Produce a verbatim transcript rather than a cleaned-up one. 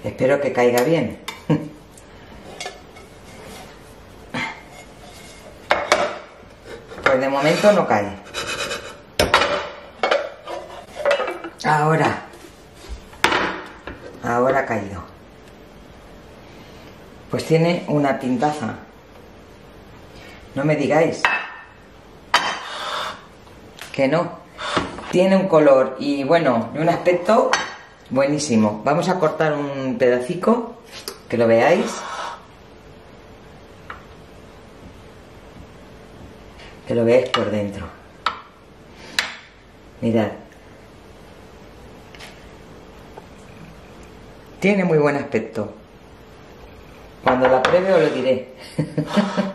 Espero que caiga bien. Pues de momento no cae. Ahora. Ahora ha caído. Pues tiene una pintaza. No me digáis que no. Tiene un color y bueno, un aspecto buenísimo. Vamos a cortar un pedacico, que lo veáis. Que lo veáis por dentro. Mirad. Tiene muy buen aspecto. Cuando la pruebe os lo diré.